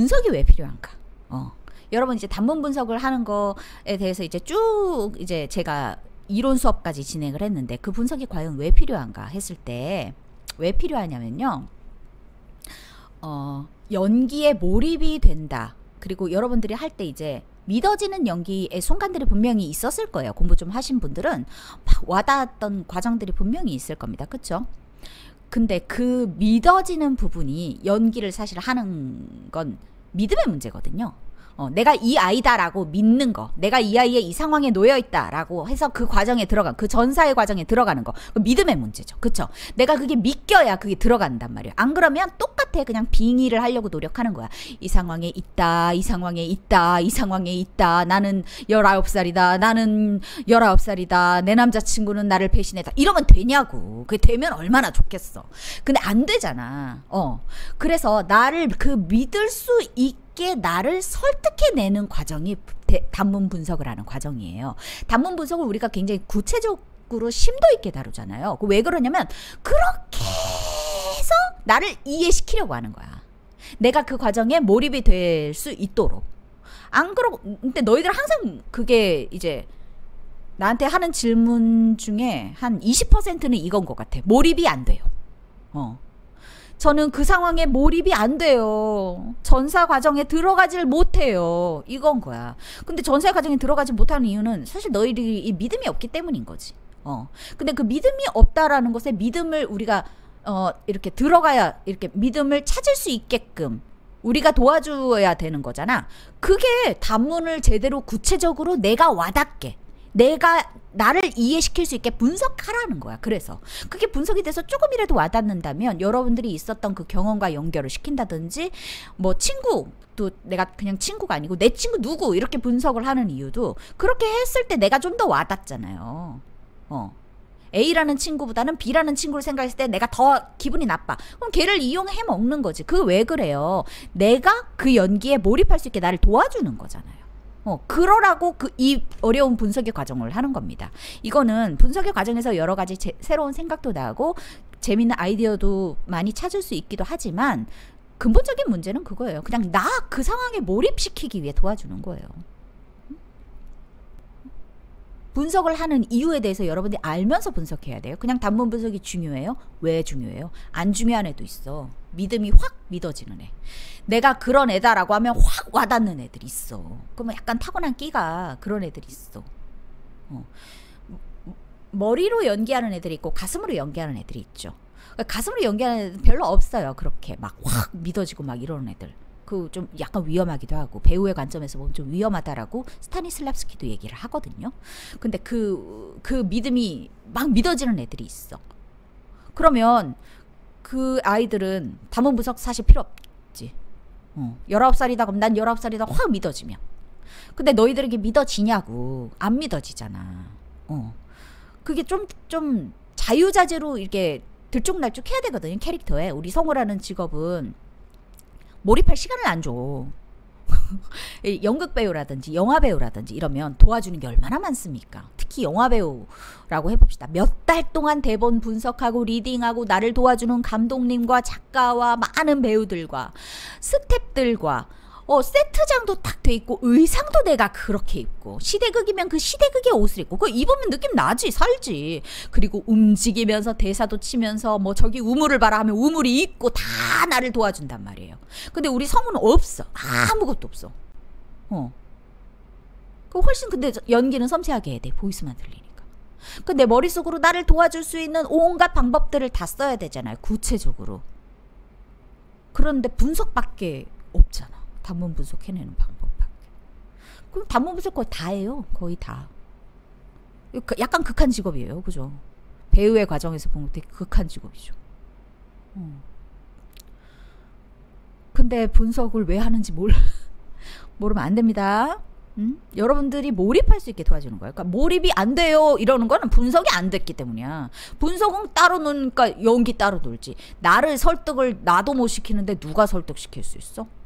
분석이 왜 필요한가? 여러분 이제 단문 분석을 하는 거에 대해서 이제 쭉 이제 제가 이론 수업까지 진행을 했는데 그 분석이 과연 왜 필요한가 했을 때 왜 필요하냐면요. 연기에 몰입이 된다. 그리고 여러분들이 할 때 이제 믿어지는 연기의 순간들이 분명히 있었을 거예요. 공부 좀 하신 분들은 막 와닿았던 과정들이 분명히 있을 겁니다. 그쵸? 근데 그 믿어지는 부분이 연기를 사실 하는 건 믿음의 문제거든요. 내가 이 아이다라고 믿는 거, 내가 이 아이의 이 상황에 놓여있다라고 해서 그 과정에 들어간, 그 전사의 과정에 들어가는 거, 그 믿음의 문제죠. 그쵸? 내가 그게 믿겨야 그게 들어간단 말이에요. 안 그러면 똑같아. 그냥 빙의를 하려고 노력하는 거야. 이 상황에 있다, 이 상황에 있다, 이 상황에 있다. 나는 19살이다, 나는 19살이다, 내 남자친구는 나를 배신했다. 이러면 되냐고. 그게 되면 얼마나 좋겠어. 근데 안 되잖아. 그래서 나를 그 믿을 수 있게 나를 설득해내는 과정이 단문 분석을 하는 과정이에요. 단문 분석을 우리가 굉장히 구체적으로 심도 있게 다루잖아요. 왜 그러냐면 그렇게 해서 나를 이해시키려고 하는 거야. 내가 그 과정에 몰입이 될 수 있도록. 안 그러고 근데 너희들 항상 그게 이제 나한테 하는 질문 중에 한 20%는 이건 것 같아. 몰입이 안 돼요. 저는 그 상황에 몰입이 안 돼요. 전사 과정에 들어가질 못해요. 이건 거야. 근데 전사 과정에 들어가지 못하는 이유는 사실 너희들이 이 믿음이 없기 때문인 거지. 근데 그 믿음이 없다라는 것에 믿음을 우리가 이렇게 들어가야 이렇게 믿음을 찾을 수 있게끔 우리가 도와줘야 되는 거잖아. 그게 단문을 제대로 구체적으로 내가 와닿게 내가 나를 이해시킬 수 있게 분석하라는 거야. 그래서 그게 분석이 돼서 조금이라도 와닿는다면 여러분들이 있었던 그 경험과 연결을 시킨다든지 뭐 친구도 내가 그냥 친구가 아니고 내 친구 누구 이렇게 분석을 하는 이유도 그렇게 했을 때 내가 좀 더 와닿잖아요. A라는 친구보다는 B라는 친구를 생각했을 때 내가 더 기분이 나빠. 그럼 걔를 이용해 먹는 거지. 그 왜 그래요? 내가 그 연기에 몰입할 수 있게 나를 도와주는 거잖아요. 그러라고 이 어려운 분석의 과정을 하는 겁니다. 이거는 분석의 과정에서 여러 가지 새로운 생각도 나고 재밌는 아이디어도 많이 찾을 수 있기도 하지만 근본적인 문제는 그거예요. 그냥 나 그 상황에 몰입시키기 위해 도와주는 거예요. 분석을 하는 이유에 대해서 여러분들이 알면서 분석해야 돼요. 그냥 단문 분석이 중요해요? 왜 중요해요? 안 중요한 애도 있어. 믿음이 확 믿어지는 애. 내가 그런 애다라고 하면 확 와닿는 애들이 있어. 그러면 약간 타고난 끼가 그런 애들이 있어. 머리로 연기하는 애들이 있고 가슴으로 연기하는 애들이 있죠. 가슴으로 연기하는 애들 별로 없어요. 그렇게 막 확 믿어지고 막 이러는 애들. 그 좀 약간 위험하기도 하고 배우의 관점에서 보면 좀 위험하다라고 스타니슬랍스키도 얘기를 하거든요. 근데 그 믿음이 막 믿어지는 애들이 있어. 그러면 그 아이들은 단문 분석 사실 필요 없지. 19살이다 그럼 난 19살이다 확 믿어지면. 근데 너희들에게 믿어지냐고. 안 믿어지잖아. 그게 좀 자유자재로 이렇게 들쭉날쭉 해야 되거든요. 캐릭터에. 우리 성우라는 직업은 몰입할 시간을 안 줘. 연극 배우라든지 영화 배우라든지 이러면 도와주는 게 얼마나 많습니까? 특히 영화 배우라고 해봅시다. 몇 달 동안 대본 분석하고 리딩하고 나를 도와주는 감독님과 작가와 많은 배우들과 스태프들과 세트장도 딱 돼 있고 의상도 내가 그렇게 입고 시대극이면 그 시대극의 옷을 입고 그거 입으면 느낌 나지 살지. 그리고 움직이면서 대사도 치면서 뭐 저기 우물을 봐라 하면 우물이 있고 다 나를 도와준단 말이에요. 근데 우리 성우는 없어. 아무것도 없어. 그 훨씬 근데 연기는 섬세하게 해야 돼. 보이스만 들리니까. 근데 머릿속으로 나를 도와줄 수 있는 온갖 방법들을 다 써야 되잖아요. 구체적으로. 그런데 분석밖에 없잖아. 단문 분석해내는 방법밖에. 그럼 단문 분석 거의 다 해요. 거의 다. 약간 극한 직업이에요. 그죠? 배우의 과정에서 보면 되게 극한 직업이죠. 근데 분석을 왜 하는지 모르면 안 됩니다. 여러분들이 몰입할 수 있게 도와주는 거예요. 그러니까 몰입이 안 돼요 이러는 거는 분석이 안 됐기 때문이야. 분석은 따로 노니까 연기 따로 놀지. 나를 설득을 나도 못 시키는데 누가 설득시킬 수 있어?